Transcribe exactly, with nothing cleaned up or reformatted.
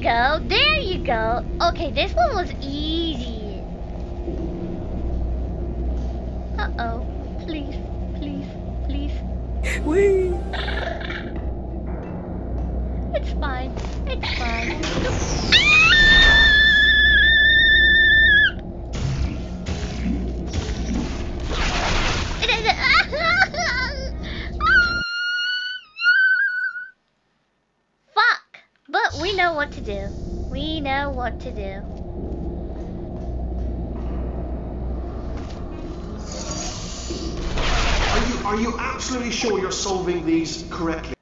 go. There you go. Okay, this one was easy. Uh-oh. Please, please, please. Whee! It's fine. It's fine. Fuck! But we know what to do. We know what to do. Are you, are you absolutely sure you're solving these correctly?